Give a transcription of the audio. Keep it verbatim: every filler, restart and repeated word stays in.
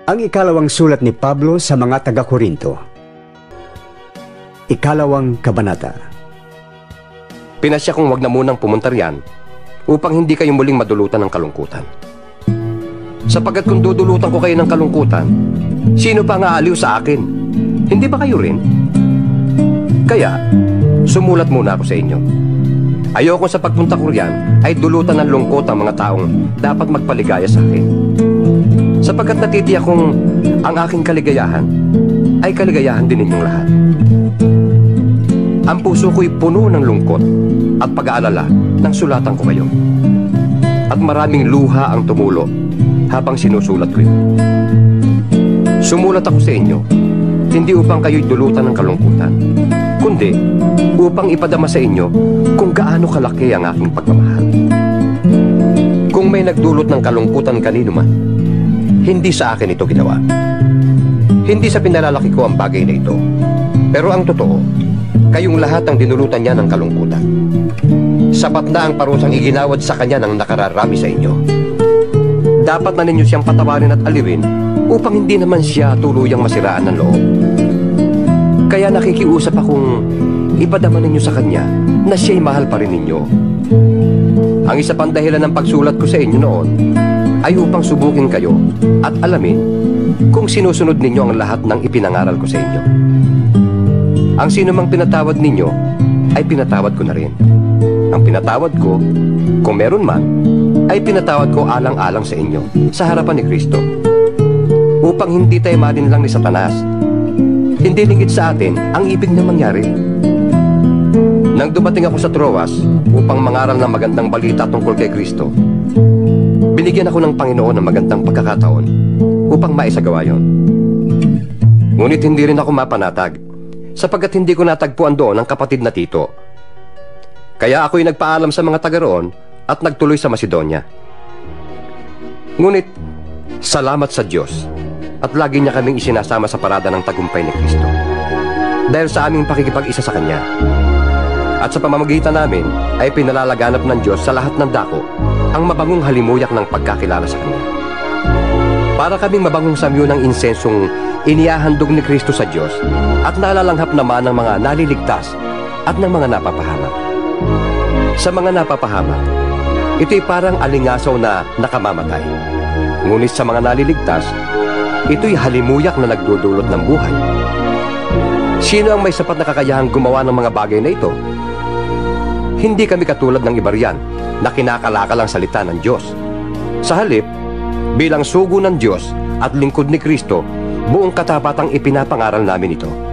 Ang ikalawang sulat ni Pablo sa mga taga-Korinto. Ikalawang kabanata. Pinasya kong wag na munang pumunta riyan upang hindi kayo muling madulutan ng kalungkutan. Sapagkat kung dudulutan ko kayo ng kalungkutan, sino pa nga aliw sa akin? Hindi ba kayo rin? Kaya, sumulat muna ako sa inyo. Ayoko sa pagpunta ko riyan ay dulutan ng lungkot ang mga taong dapat magpaligaya sa akin. Sapagkat natitiyak kong ang aking kaligayahan ay kaligayahan din ninyong lahat. Ang puso ko'y puno ng lungkot at pag-aalala nang sulatan ko kayo. At maraming luha ang tumulo habang sinusulat ko yun. Sumulat ako sa inyo, hindi upang kayo'y dulutan ng kalungkutan, kundi upang ipadama sa inyo kung gaano kalaki ang aking pagmamahal. Kung may nagdulot ng kalungkutan kanino man, hindi sa akin ito ginawa. Hindi sa pinalalaki ko ang bagay na ito. Pero ang totoo, kayong lahat ang dinulutan niya ng kalungkutan. Sapat na ang parusang iginawad sa kanya ng nakararami sa inyo. Dapat na ninyo siyang patawarin at aliwin upang hindi naman siya tuluyang masiraan ng loob. Kaya nakikiusap akong ipadama ninyo sa kanya na siya'y mahal pa rin ninyo. Ang isa pang dahilan ng pagsulat ko sa inyo noon ay upang subukin kayo at alamin kung sinusunod ninyo ang lahat ng ipinangaral ko sa inyo. Ang sino mang pinatawad ninyo ay pinatawad ko na rin. Ang pinatawad ko, kung meron man, ay pinatawad ko alang-alang sa inyo sa harapan ni Kristo, upang hindi tayo malinlang ni Satanas. Hindi lingid sa atin ang ibig na mangyari. Nang dumating ako sa Troas upang mangaral ng magandang balita tungkol kay Kristo, binigyan ako ng Panginoon ng magandang pagkakataon upang maisagawa yon. Ngunit hindi rin ako mapanatag, sapagkat hindi ko natagpuan doon ang kapatid na Tito. Kaya ako'y nagpaalam sa mga taga roon at nagtuloy sa Macedonia. Ngunit, salamat sa Diyos at lagi niya kaming isinasama sa parada ng tagumpay ni Kristo, dahil sa aming pakikipag-isa sa Kanya. At sa pamamagitan namin ay pinalalaganap ng Diyos sa lahat ng dako ang mabangong halimuyak ng pagkakilala sa Kanya. Para kaming mabangong samyo ng insensong inihahandog ni Kristo sa Diyos at nalalanghap naman ng mga naliligtas at ng mga napapahamak. Sa mga napapahamak, ito'y parang alingasaw na nakamamatay. Ngunit sa mga naliligtas, ito'y halimuyak na nagdudulot ng buhay. Sino ang may sapat na kakayahang gumawa ng mga bagay na ito? Hindi kami katulad ng iba riyan na kinakalakal ang salita ng Diyos. Sa halip, bilang sugo ng Diyos at lingkod ni Kristo, buong katabatang ipinapangaral namin ito.